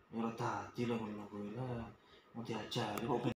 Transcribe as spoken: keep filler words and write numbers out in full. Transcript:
Ora dadi lah ngono kuwi lah. Mau diajari kok